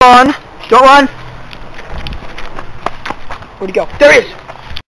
fun. Don't run. Where'd he go? There he is.